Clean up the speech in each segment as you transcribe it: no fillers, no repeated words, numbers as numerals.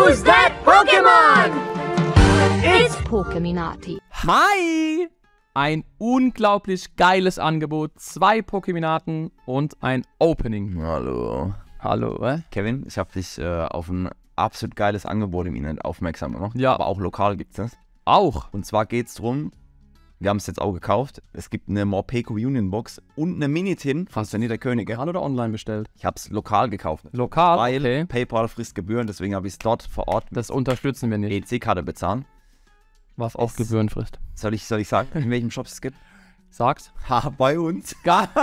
Who's that Pokemon? It's Pokeminati. Hi! Ein unglaublich geiles Angebot, 2 Pokeminaten und ein Opening. Hallo. Hallo, Kevin, ich habe dich auf ein absolut geiles Angebot im Internet aufmerksam gemacht. Ja. Aber auch lokal gibt es das. Auch. Und zwar geht es darum, wir haben es jetzt auch gekauft, es gibt eine Morpeko Union Box und eine Mini-Tin von Zenit der Könige. Lokal oder online bestellt? Ich habe es lokal gekauft. Lokal, Weil okay. PayPal frisst Gebühren, deswegen habe ich es dort vor Ort mit Das unterstützen wir nicht. EC-Karte bezahlen. Was auch Es- Gebühren frisst. Soll ich sagen, in welchem Shop es gibt? Sag's. Ha, bei uns.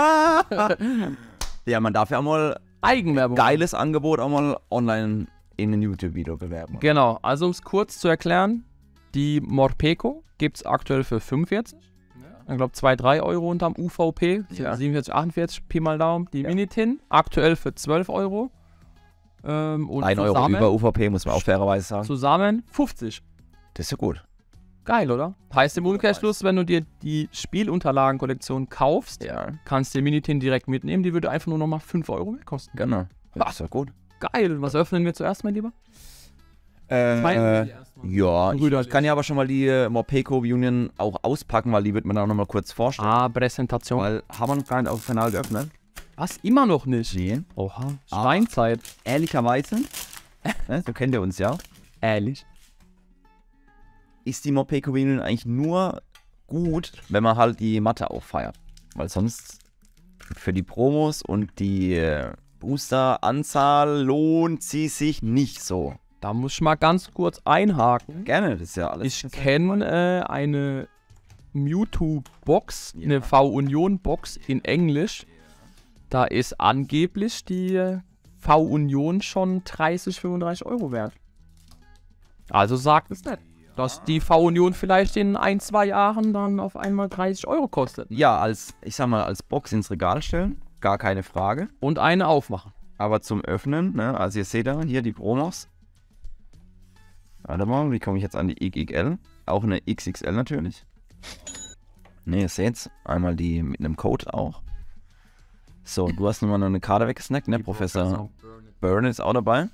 Ja, man darf ja auch mal Eigenwerbung. geiles Angebot auch mal online in einem YouTube-Video bewerben. Genau, also um es kurz zu erklären, die Morpeko gibt es aktuell für 45. Ich glaube 2-3 Euro unterm UVP, Ja. 47, 48, Pi mal Daumen. Die Minitin aktuell für 12 Euro. Und 1 Euro zusammen, über UVP, muss man auch fairerweise sagen. zusammen 50. Das ist ja gut. Geil, oder? Heißt im Umkehrschluss, wenn du dir die Spielunterlagenkollektion kaufst, Ja, kannst du die Minitin direkt mitnehmen. Die würde einfach nur nochmal 5 Euro mehr kosten. genau. Das ist ja gut. Geil, was öffnen wir zuerst, mein Lieber? Ja, Brüder- ich kann ja aber schon mal die Morpeko Union auch auspacken, weil die wird man auch noch mal kurz vorstellen. Ah, Präsentation. Weil haben wir noch gar nicht auf dem Kanal geöffnet. Was? Immer noch nicht? Nee. Oha. Steinzeit. Ehrlicherweise, so kennt ihr uns ja, Ehrlich. ist die Morpeko Union eigentlich nur gut, wenn man halt die Matte auch feiert. Weil sonst für die Promos und die Booster-Anzahl lohnt sie sich nicht so. Da muss ich mal ganz kurz einhaken. Gerne, das ist ja alles. Ich kenne eine Mewtwo-Box, Ja. eine V-Union-Box in Englisch. Da ist angeblich die V-Union schon 30, 35 Euro wert. Also sagt es nicht, dass die V-Union vielleicht in 1-2 Jahren dann auf einmal 30 Euro kostet. Ja, ich sag mal, als Box ins Regal stellen, gar keine Frage. Und eine aufmachen. Aber zum Öffnen, ne, also ihr seht da hier die Promos. Warte mal, wie komme ich jetzt an die XXL? Auch eine XXL natürlich. Ne, ihr seht's, einmal die mit einem Code auch. So, du hast nochmal eine Karte weggesnackt, ne, Professor Burn ist auch dabei.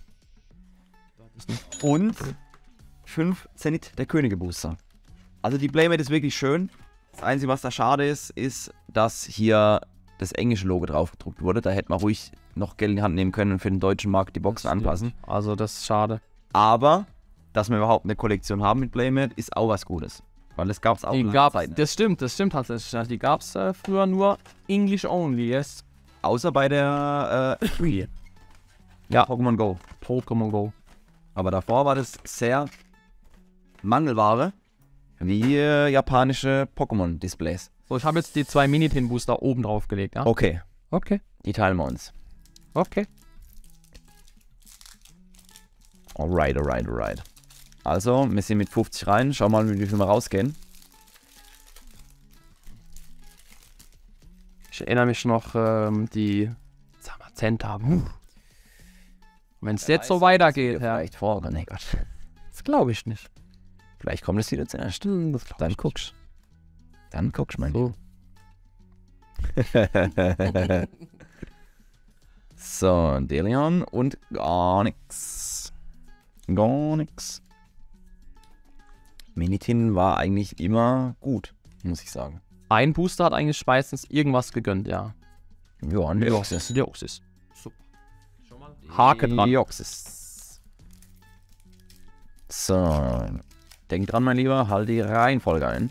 Und 5 Zenit der Könige Booster. Also die Playmate ist wirklich schön. Das Einzige, was da schade ist, ist, dass hier das englische Logo drauf gedruckt wurde. Da hätte man ruhig noch Geld in die Hand nehmen können und für den deutschen Markt die Boxen anpassen. Also das ist schade. Aber, dass wir überhaupt eine Kollektion haben mit Playmate, ist auch was Gutes. Weil das gab es auch Die lange gab's, Zeit nicht. das stimmt tatsächlich. Ja, die gab es früher nur English only. Yes. Außer bei der Ja. Pokémon Go. Pokémon Go. Aber davor war das sehr Mangelware wie japanische Pokémon-Displays. So, ich habe jetzt die 2 Minitin-Booster oben drauf gelegt, ja? Okay, Okay. die teilen wir uns. Okay. Alright. Also, wir sind mit 50 rein. Schau mal, wie viel wir rausgehen. Ich erinnere mich noch, die Zamazenta. Wenn es jetzt so weitergeht, ja. Vielleicht vor, oder? Nee, Gott. Das glaube ich nicht. Vielleicht kommt es wieder zuerst. Das glaub Dann ich guckst. Dann guckst, mein So. Lieber. So, Delion und gar nix. Gar nix. Minitin war eigentlich immer gut, muss ich sagen. Ein Booster hat eigentlich meistens irgendwas gegönnt, ja. Ja, ein Deoxys. Deoxys. Super. Haken dran. Deoxys. So. Denk dran, mein Lieber, halt die Reihenfolge ein.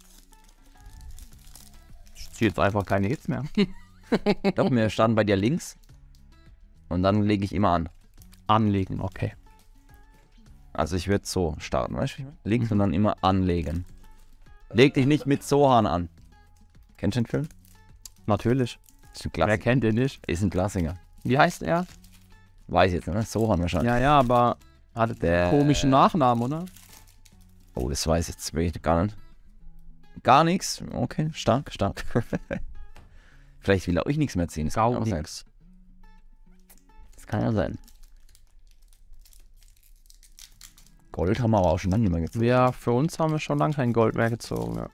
Ich ziehe jetzt einfach keine Hits mehr. Doch, wir starten bei dir links. Und dann lege ich immer an. Anlegen, okay. Also ich würde so starten, weißt du? Links und dann immer anlegen. Leg dich nicht mit Sohan an. Kennst du den Film? Natürlich. Ist ein Wer Klassiker. kennt den nicht? Ist ein Klassiker. Wie heißt er? Weiß ich jetzt, ne? Sohan wahrscheinlich. Ja, ja, aber hat Der- komischen Nachnamen, oder? Oh, das weiß ich jetzt wirklich gar nicht. Gar nichts? Okay, stark. Vielleicht will er euch nichts mehr ziehen. Das kann auch sein. Gaudix. Das kann ja sein. Gold haben wir aber auch schon lange nicht mehr gezogen. Ja, für uns haben wir schon lange kein Gold mehr gezogen. Ja.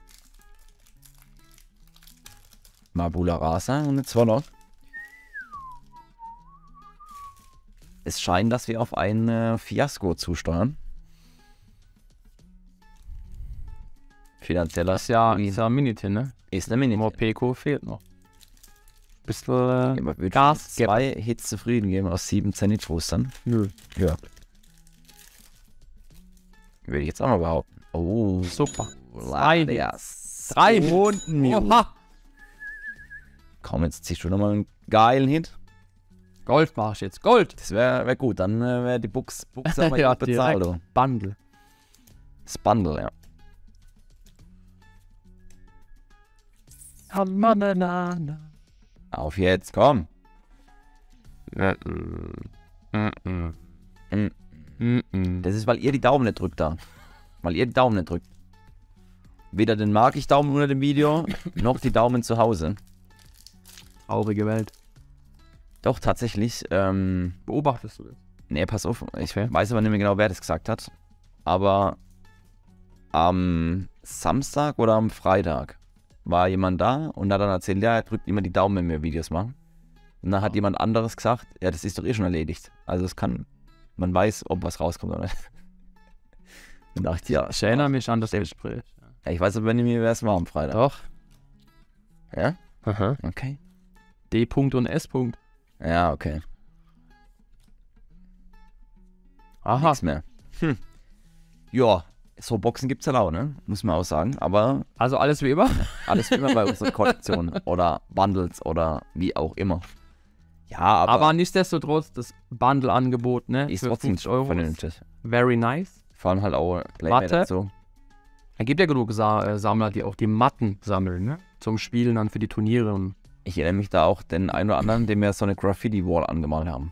Mabula Rasa und eine Zwollock. es scheint, dass wir auf ein Fiasko zusteuern. Finanzieller Das ist ja ein Minitin, ne? ist eine Mini. Morpeko fehlt noch. Bisschen Man würde Gas geben. 2 Hits zufrieden geben aus 7 Zenit-Boostern. Nö. Ja. Würde ich jetzt auch mal behaupten. Oh, Super. Ladias. 3 Runden. Oha. Komm, jetzt ziehst du nochmal einen geilen Hit. Gold mach ich jetzt. Gold. Das wär gut, dann wäre die Buchse aber Ja, gut bezahlt. direkt. Oder? Bundle. Das Bundle, ja. Auf jetzt, komm. Das ist, weil ihr die Daumen nicht drückt da. Weil ihr die Daumen nicht drückt. Weder den mag ich Daumen unter dem Video, noch die Daumen zu Hause. Traurige Welt. Doch, tatsächlich. Beobachtest du das? Nee, pass auf. Ich Okay. weiß aber nicht mehr genau, wer das gesagt hat. Aber am Samstag oder am Freitag war jemand da und hat dann erzählt, ja, er drückt immer die Daumen, wenn wir Videos machen. Und dann hat jemand anderes gesagt, ja, das ist doch eh schon erledigt. Also es kann, man weiß, ob was rauskommt oder nicht. Und dachte ich, ja, Ich erinnere mich an das Gespräch. ja, ich weiß aber nicht mehr, wer es war am Freitag. Doch. Ja? Aha. Okay. D. -Punkt und S. -Punkt. Ja, okay. Aha. Nichts mehr. Ja, so Boxen gibt's ja auch, ne? Muss man auch sagen. Aber Also alles wie immer? alles wie immer bei unserer Kollektion oder Bundles oder wie auch immer. Ja, Aber nichtsdestotrotz, das Bundle-Angebot, ne? ist für trotzdem 50 Euro. Ist vernünftig. very nice. Vor allem halt auch Warte. dazu. Es gibt ja genug Sammler, die auch die Matten sammeln, ne? Zum Spielen dann für die Turniere. Und Ich erinnere mich da auch den einen oder anderen, dem wir so eine Graffiti-Wall angemalt haben.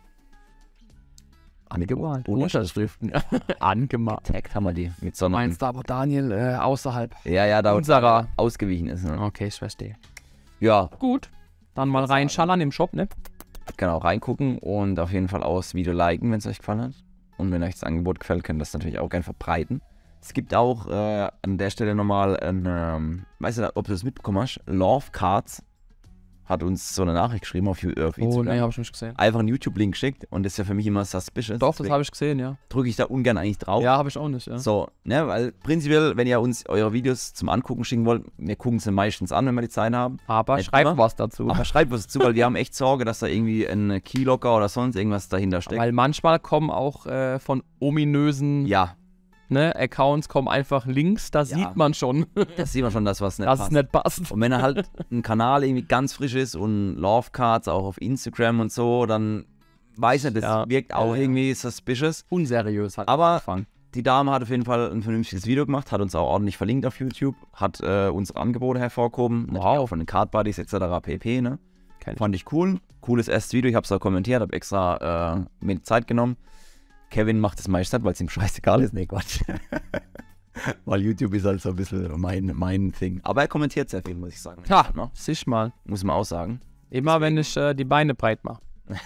angemalt. Unterschriften. Angemalt. Taggt haben wir die mit so einer. Meinst du aber Daniel außerhalb? Ja, da Unserer. ausgewichen ist. Ne? Okay, ich verstehe. Ja, Gut. Dann mal reinschallern im Shop, ne? genau, reingucken und auf jeden Fall auch das Video liken, wenn es euch gefallen hat. Und wenn euch das Angebot gefällt, könnt ihr das natürlich auch gerne verbreiten. Es gibt auch an der Stelle nochmal ein, weißt du, ob du das mitbekommen hast, Love Cards hat uns so eine Nachricht geschrieben auf Instagram. Oh, nee, hab ich nicht gesehen. Einfach einen YouTube-Link geschickt und das ist ja für mich immer suspicious. Doch, das habe ich gesehen, ja. Drücke ich da ungern eigentlich drauf. Ja, habe ich auch nicht, ja. So, ne, weil prinzipiell, wenn ihr uns eure Videos zum Angucken schicken wollt, wir gucken sie meistens an, wenn wir die Zeit haben. Aber Nicht schreibt immer. was dazu. Aber schreibt was dazu, weil wir haben echt Sorge, dass da irgendwie ein Keylocker oder sonst irgendwas dahinter steckt. Weil manchmal kommen auch von ominösen Ja, Accounts kommen einfach Links, da sieht man schon, das sieht man schon, dass was nicht dass passt. es nicht passt. Und wenn er halt ein Kanal irgendwie ganz frisch ist und Love Cards auch auf Instagram und so, dann weiß er, das Ja. wirkt auch Ja, ja. irgendwie suspicious. Unseriös halt. Aber angefangen. die Dame hat auf jeden Fall ein vernünftiges Video gemacht, hat uns auch ordentlich verlinkt auf YouTube, hat unsere Angebote hervorgehoben, natürlich auch von den Card Buddies etc. pp. Ne? Kenn ich. Fand ich cool. Cooles erstes Video, ich habe es auch kommentiert, habe extra mir die Zeit genommen. Kevin macht es meistens, weil es ihm scheißegal ist. Nee, Quatsch. Weil YouTube ist halt so ein bisschen mein Thing. Aber er kommentiert sehr viel, muss ich sagen. Ha, Ne? sicher mal. Muss man auch sagen. Immer wenn ich die Beine breit mache.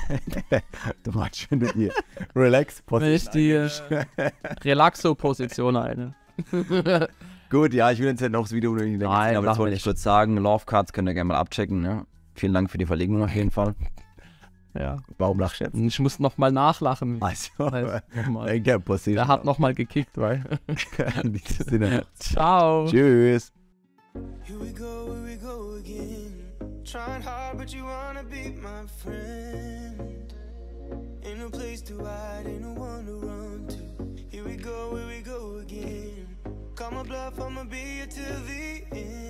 Du machst schon die Relax Wenn ich die Relaxo-Position eine. Gut, ja, ich will jetzt nicht noch das Video nicht länger Nein, ziehen, aber das mach wollte ich nicht. kurz sagen. Love Cards könnt ihr gerne mal abchecken. Ne? Vielen Dank für die Verlegung auf jeden Fall. Ja. Warum lachst du jetzt? Ich muss nochmal nachlachen. Also, Nochmal. keine Position. Der hat nochmal gekickt, weil. In diesem Sinne. Ciao. Tschüss. Here we go again. Trying hard, but you wanna be my friend. Ain't no place to hide, ain't no one to run to. Here we go again. Call my bluff, I'ma be here till the end.